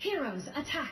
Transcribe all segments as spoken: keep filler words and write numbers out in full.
Heroes attack!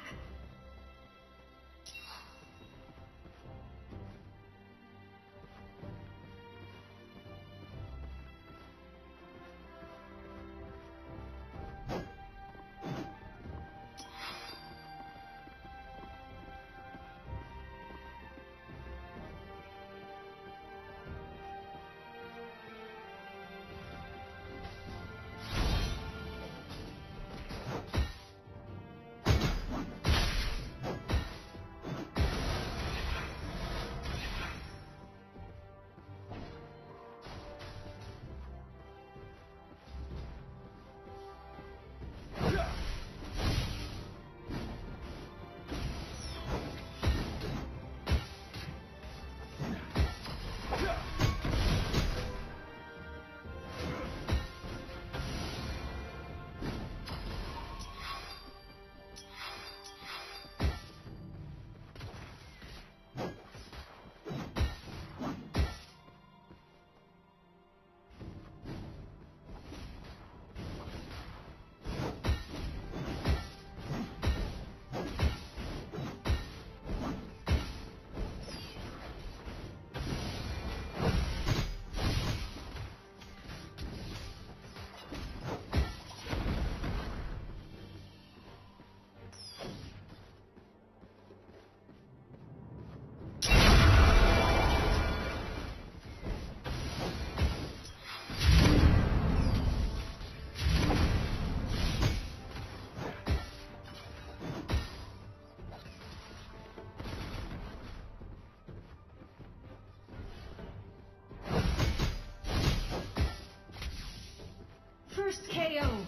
First K O.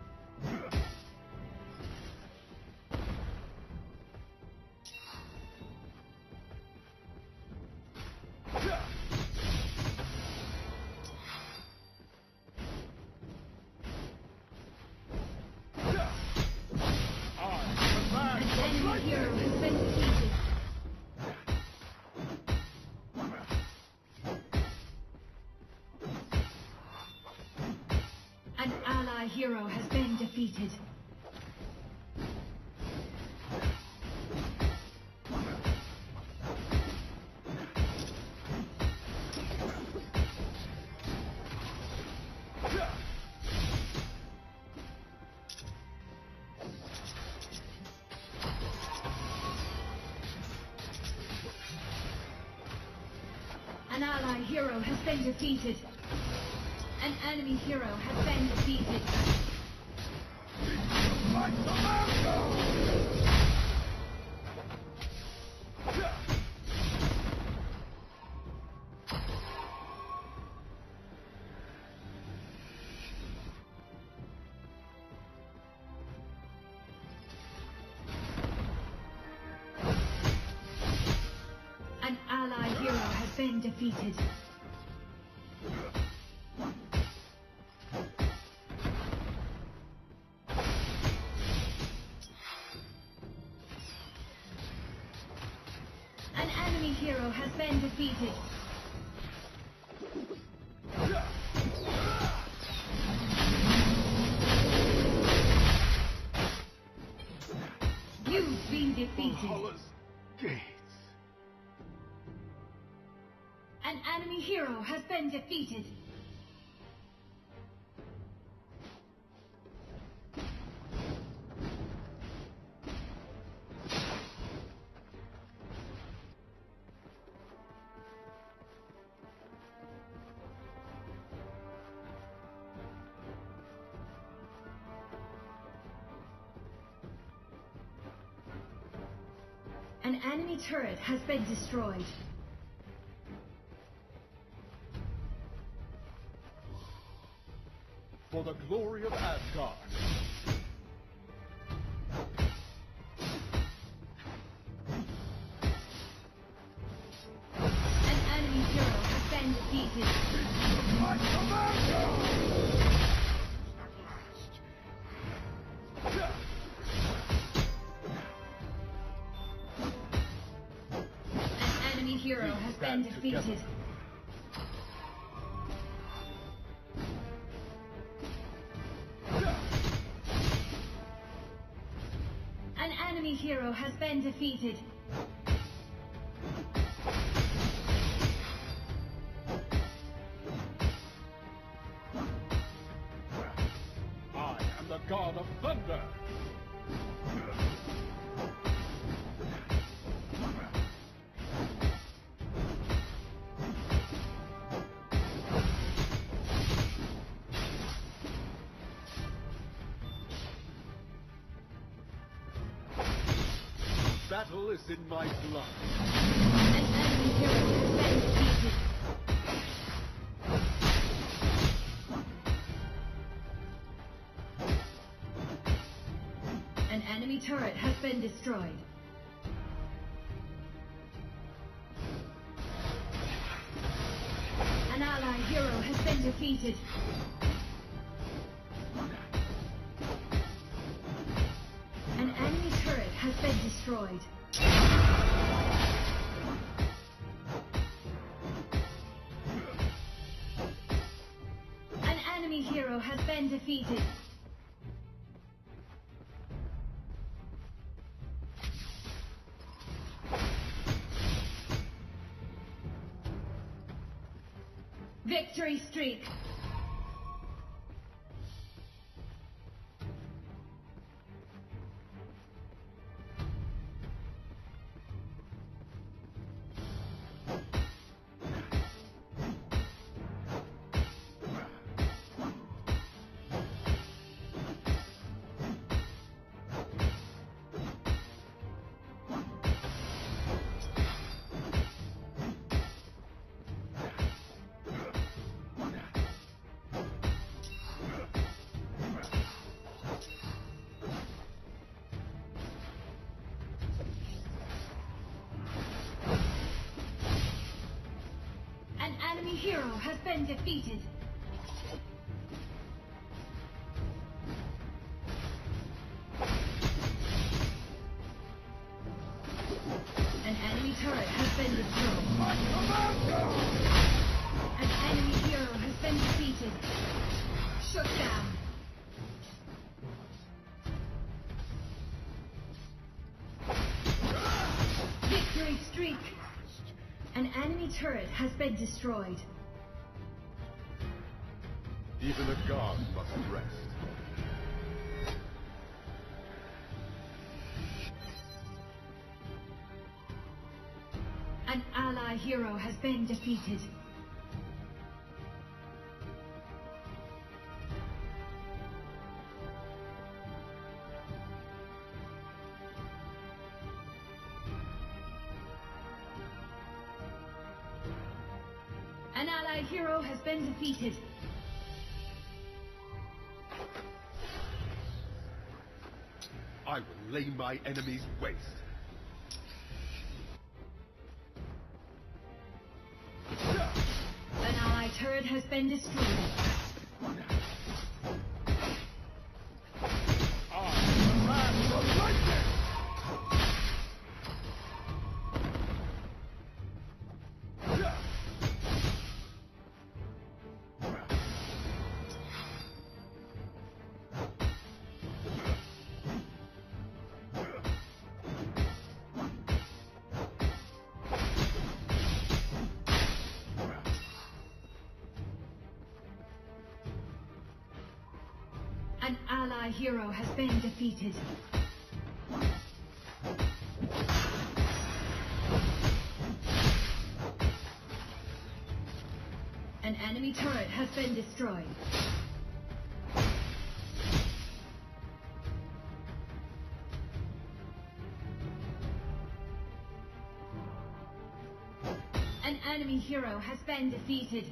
An ally hero has been defeated. An ally hero has been defeated. An enemy hero has been defeated. An ally hero has been defeated. An enemy hero has been defeated. You've been defeated. An enemy hero has been defeated. An enemy turret has been destroyed. For the glory of Asgard. An enemy hero has been defeated. My commander! An enemy hero has been defeated. Together. hero has been defeated. I am the god of thunder. Battle is in my blood. An enemy hero has been defeated. An enemy turret has been destroyed. An ally hero has been defeated. An enemy turret has been destroyed. An enemy hero has been defeated. Victory streak. Enemy hero has been defeated. An enemy turret has been destroyed. An enemy hero has been defeated. Shut down. Victory streak. An enemy turret has been destroyed. Even a god must rest. An ally hero has been defeated. An ally hero has been defeated. I will lay my enemies waste. An ally turret has been destroyed. An ally hero has been defeated. An enemy turret has been destroyed. An enemy hero has been defeated.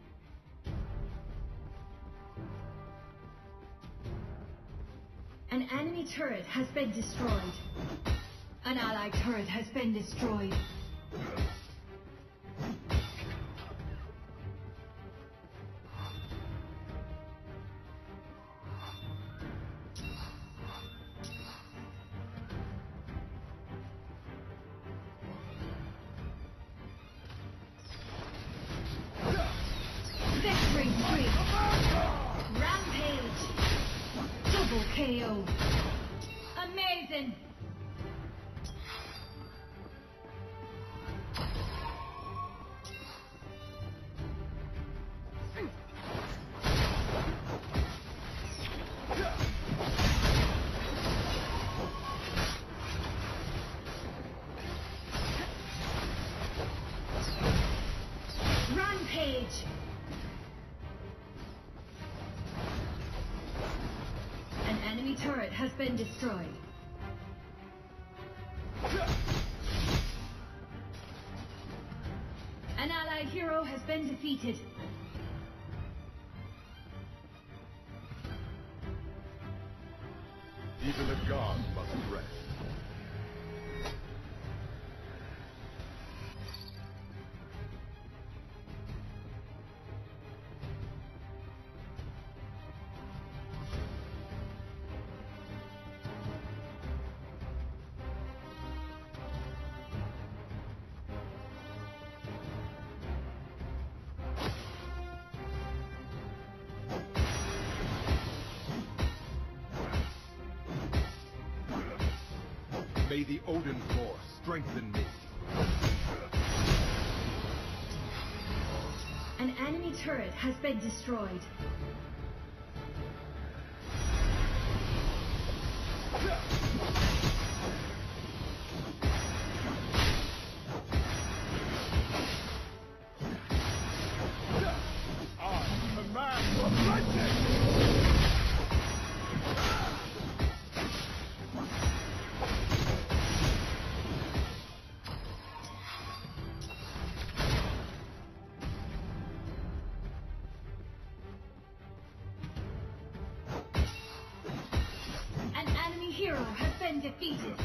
An enemy turret has been destroyed. An allied turret has been destroyed. Victory streak. Rampage. Double K O. Amazing. Engage. An enemy turret has been destroyed. An allied hero has been defeated. Even a god must rest. May the Odin Force strengthen me. An enemy turret has been destroyed. I command your lightning! An enemy hero has been defeated.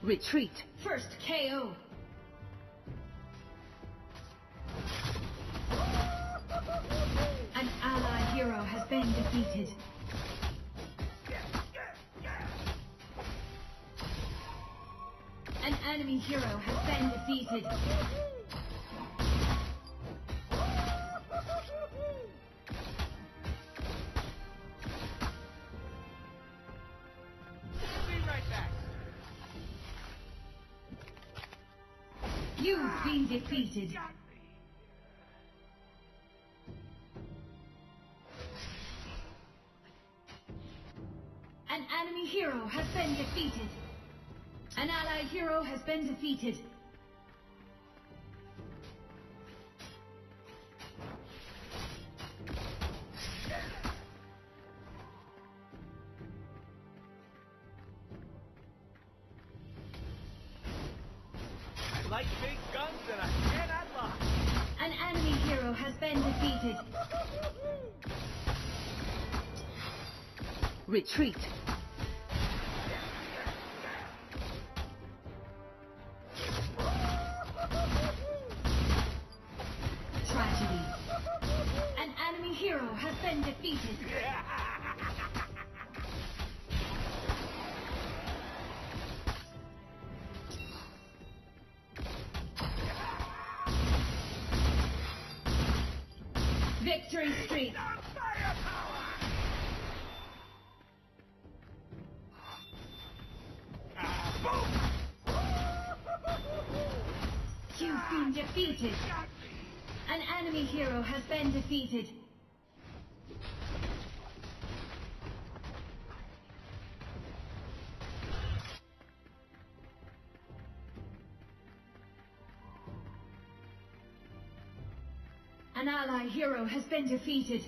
Retreat. First K O. An ally hero has been defeated. An enemy hero has been defeated. Be right back. You've been defeated. An enemy hero has been defeated. An allied hero has been defeated. I like big guns and I cannot lie. An enemy hero has been defeated. Retreat. Tragedy. An enemy hero has been defeated. Victory streak. You've been defeated. An enemy hero has been defeated. An ally hero has been defeated.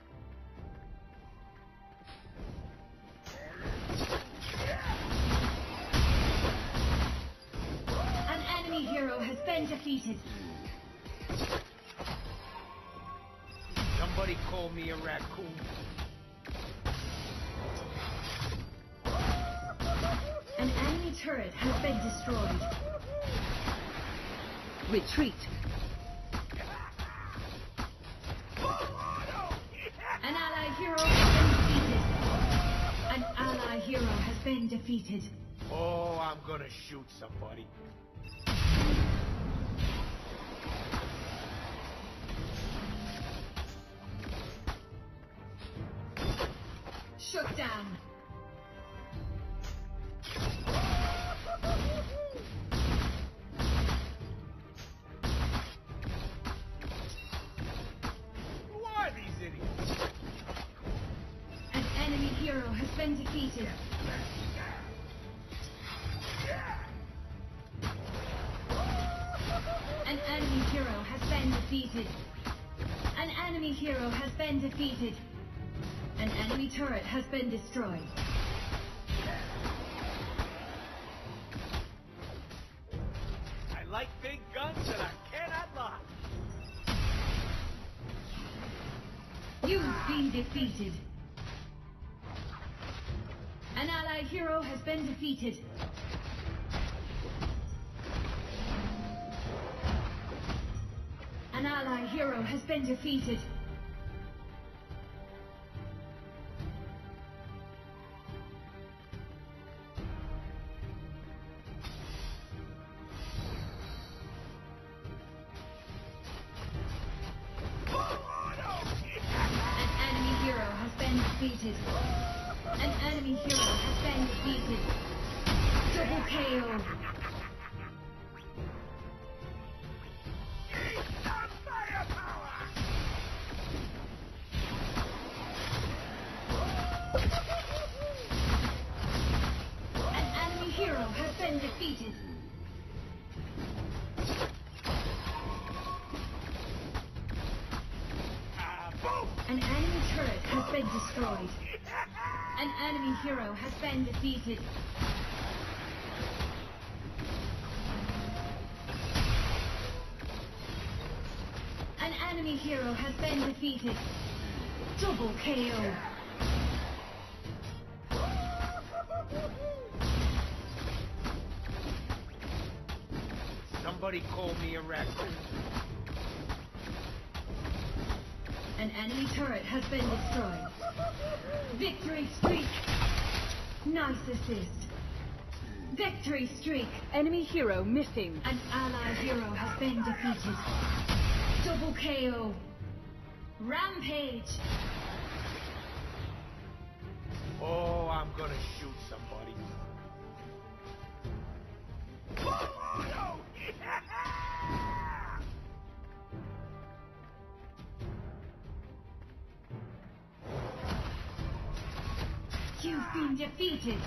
An enemy hero has been defeated. Somebody call me a raccoon. An enemy turret has been destroyed. Retreat. An ally hero has been defeated. An ally hero has been defeated. Oh, I'm gonna shoot somebody. Shut down. Who are these idiots? An enemy hero has been defeated. An enemy hero has been defeated. An enemy hero has been defeated. An enemy turret has been destroyed. I like big guns and I cannot lie. You've been defeated. An allied hero has been defeated. An allied hero has been defeated. Defeated. An enemy hero has been defeated. Double K O. An enemy hero has been defeated. An enemy turret has been destroyed. An enemy hero has been defeated. An enemy hero has been defeated. Double K O. somebody call me a raccoon. An enemy turret has been destroyed. Victory streak. Nice assist. Victory streak. Enemy hero missing. An allied hero has been defeated. Double K O. Rampage. Oh, I'm gonna shoot somebody. You've been defeated.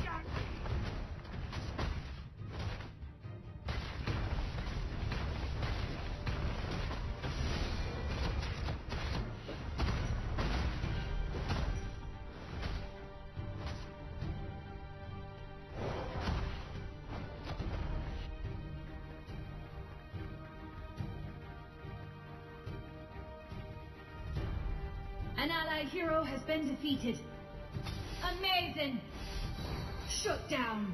An allied hero has been defeated. Amazing! Shut down!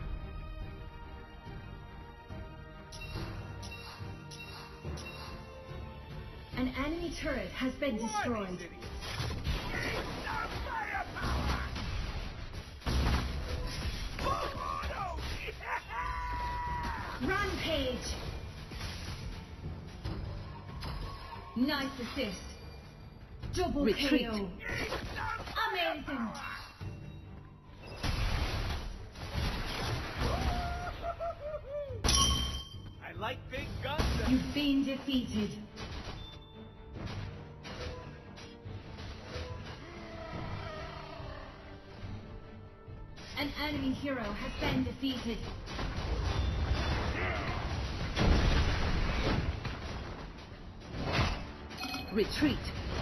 An enemy turret has been destroyed. Rampage! Nice assist. Double Retreat. K O. Amazing! I like big guns. You've been defeated. An enemy hero has been defeated. Retreat.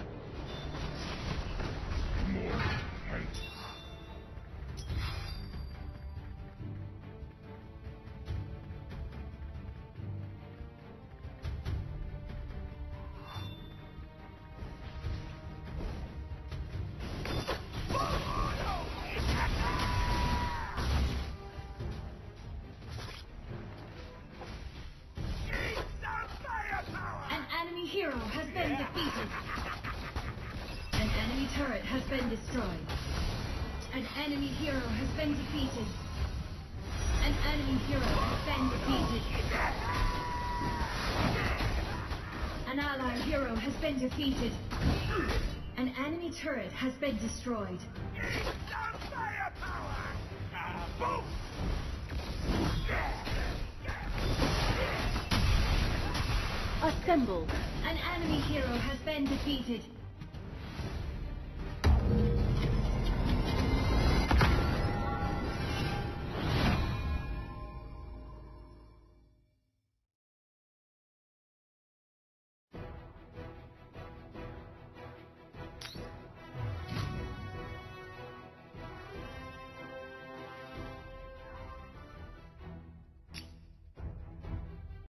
An enemy hero has been defeated. An enemy turret has been destroyed. An enemy hero has been defeated. An enemy hero has been defeated. An allied hero has been defeated. An enemy turret has been destroyed. Assemble. An enemy hero has been defeated.